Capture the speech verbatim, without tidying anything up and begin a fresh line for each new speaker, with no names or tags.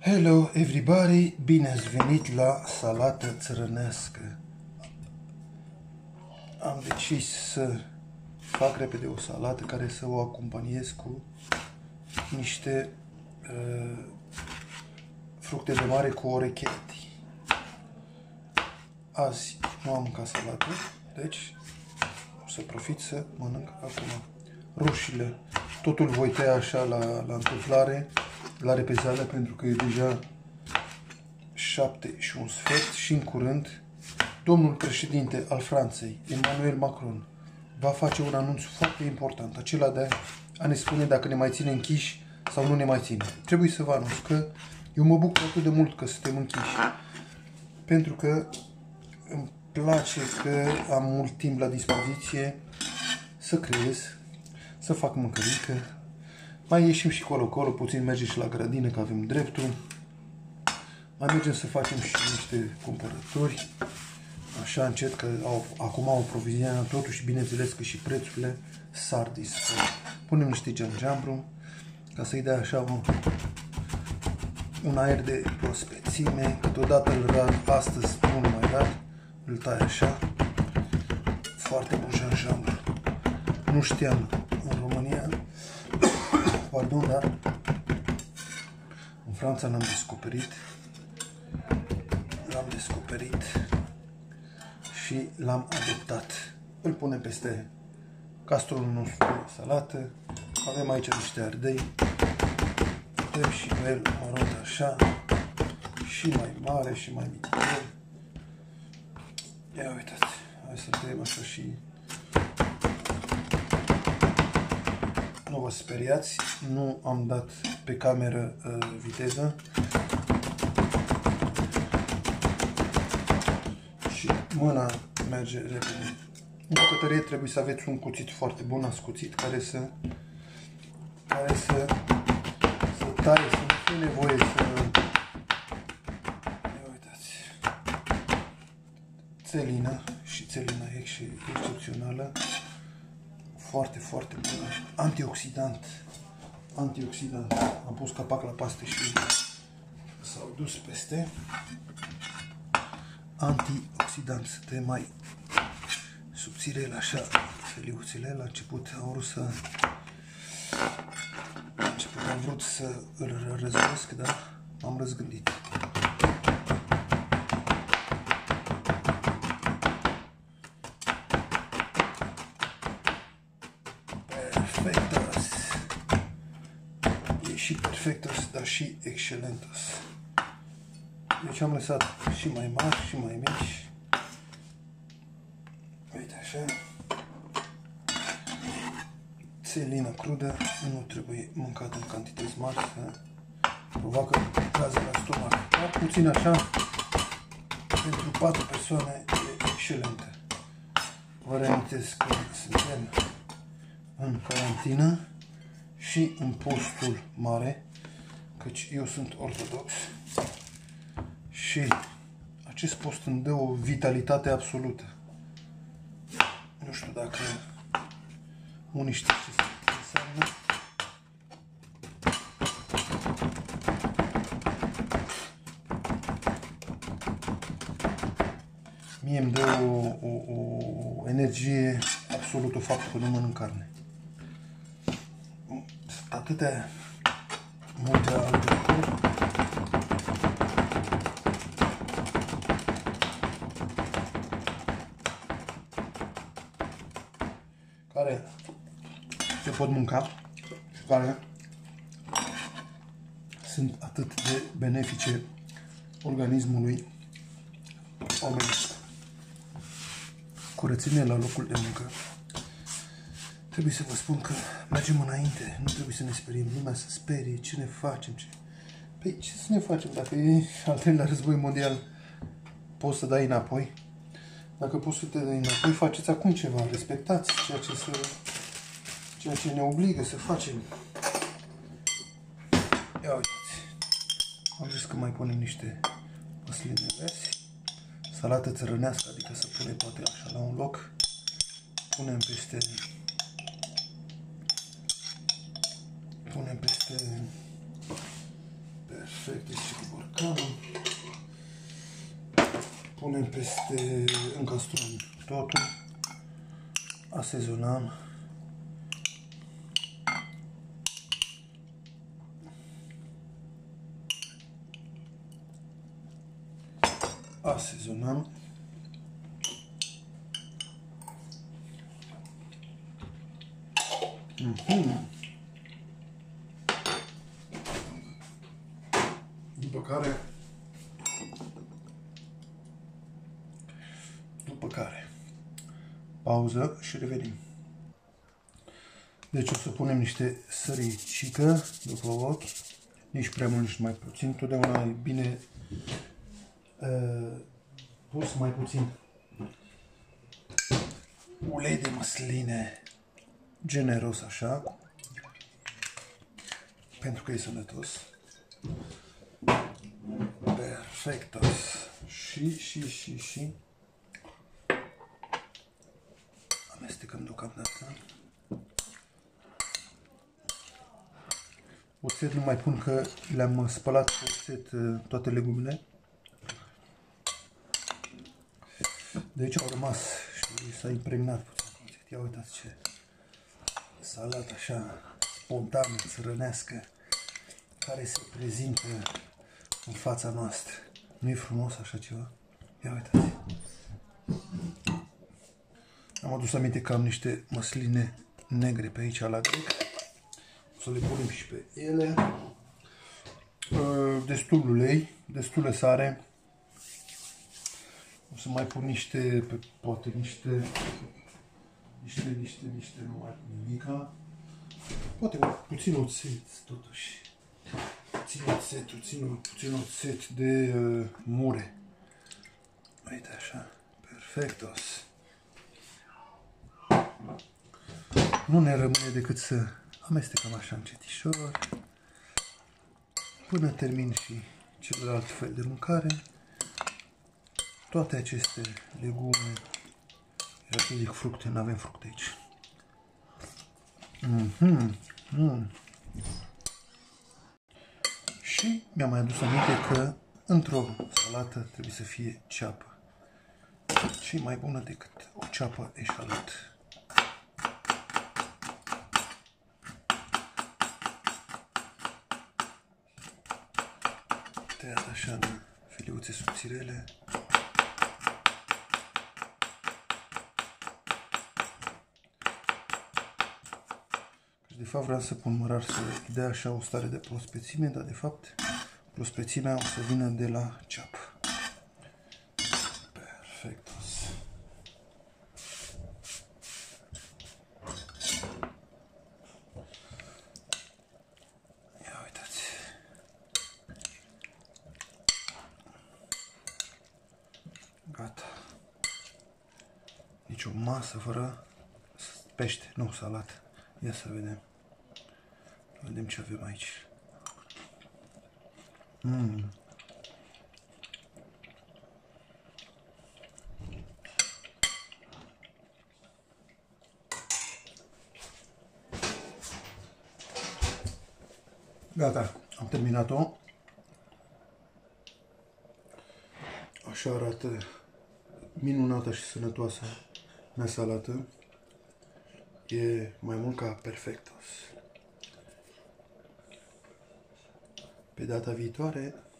Hello everybody, bine ați venit la salată țărănească. Am decis să fac repede o salată care să o acompaniez cu niște uh, fructe de mare cu orecchiette. Azi nu am mâncat salată, deci o să profit să mănânc acum. Roșiile, totul voi tăia așa la, la întâmplare, la repezeală, pentru că e deja șapte și un sfert și în curând domnul președinte al Franței, Emmanuel Macron, va face un anunț foarte important, acela de a ne spune dacă ne mai ține închiși sau nu ne mai ține. Trebuie să vă anunț că eu mă bucur atât de mult că suntem închiși, pentru că îmi place că am mult timp la dispoziție să creez, să fac mâncărică. Mai ieșim și colo-colo, puțin mergem și la grădină, că avem dreptul. Mai mergem să facem și niște cumpărături. Așa încet, că au, acum au provizionat totuși, bineînțeles că și prețurile s-ar dispărea. Punem niște gingeambru, ca să-i dea așa un, un aer de prospețime. Câteodată îl rad, astăzi nu îl mai rad, îl tai așa. Foarte bun gingeambru. Nu știam în România, pardon, dar în Franța l-am descoperit, l-am descoperit și l-am adoptat. Îl punem peste castrolul nostru de salată. Avem aici niște ardei, dăm și pe el mărunt așa, și mai mare și mai mic. Ia uitați, hai să tăiem așa și... Nu vă speriați, nu am dat pe cameră uh, viteză și mâna merge repede. În bucătărie trebuie să aveți un cuțit foarte bun, ascuțit, care să care să, să taie, să nu fie nevoie să... Ia uitați. Țelină, și țelina e și excepțională. Foarte, foarte bună. Antioxidant. Antioxidant. Am pus capac la paste și s-au dus peste. Antioxidant. Să te mai subțirel așa feliuțele. La început am vrut să... La început am vrut să îl răzbesc, dar m-am răzgândit. Perfectos. E și perfectos, dar și excelentos. Deci am lăsat și mai mari și mai mici. Uite așa. Țelină crudă nu trebuie mâncată în cantități mari, să provoacă gaze la stomac. Dar puțin așa, pentru patru persoane e excelentă. Vă reamintesc că suntem în carantină și în postul mare, căci eu sunt ortodox și acest post îmi dă o vitalitate absolută. Nu știu dacă unii știu ce înseamnă. Mie îmi dă o, o, o energie absolută faptul că nu mănânc carne. Atâtea multe albături care se pot mânca și care sunt atât de benefice organismului omenesc. Curățenie la locul de muncă. Trebuie să vă spun că mergem înainte, nu trebuie să ne speriem, lumea să sperie, ce ne facem, ce... Păi ce să ne facem, dacă e al treilea război mondial, poți să dai înapoi? Dacă poți să te dai înapoi, faceți acum ceva, respectați ceea ce, să... ceea ce ne obligă să facem. Ia uitați, am zis că mai punem niște măsline verzi, salată țărănească, adică să punem poate așa la un loc, punem peste... Punem peste... Perfect. Perfect, este cu borcanul. Punem peste încastrum totul. Asezonăm. Asezonăm. Mm-hmm. După care După care pauză și revenim. Deci o să punem niște săricică după ochi, nici prea mult, nici mai puțin. Totdeauna e bine uh, pus mai puțin. Ulei de măsline generos așa, pentru că e sănătos. Perfectos. Și, și, și, și amestecăm deocamdată. Oțet nu mai pun că le-am spălat cu oțet toate legumele. De aici au rămas și s-a impregnat puțin. Ia uitați ce salată așa spontană, țărănească, care se prezintă în fața noastră. Nu e frumos așa ceva? Ia uitați. Am adus aminte că am niște măsline negre pe aici la grec. O să le punem și pe ele. Destul ulei, destulă sare. O să mai pun niște, pe, poate niște, niște, niște, niște, nu mai pun nimica. Poate puțin oțet, totuși. Puțin oțet, puțin, puțin oțet de uh, mure. Uite așa, perfectos. Nu ne rămâne decât să amestecăm așa încetișor până termin și celălalt fel de mâncare. Toate aceste legume, eu să zic fructe, nu avem fructe aici. Mm-hmm. Mm. Și mi-am mai adus aminte că într-o salată trebuie să fie ceapă. Ce mai bună decât o ceapă eșalot. Tăiat așa în filiuțe subțirele. De fapt vreau să pun mărar să îi dea așa o stare de prospețime, dar de fapt prospețimea o să vină de la ceapă. Perfectos. Ia uitați. Gata. Nici o masă fără pește, nu salată. Ia să vedem. Vedem ce avem aici. Mm. Gata, am terminat-o. Așa arată minunată și sănătoasă mea salată. E mai mult ca perfectos. Pe data viitoare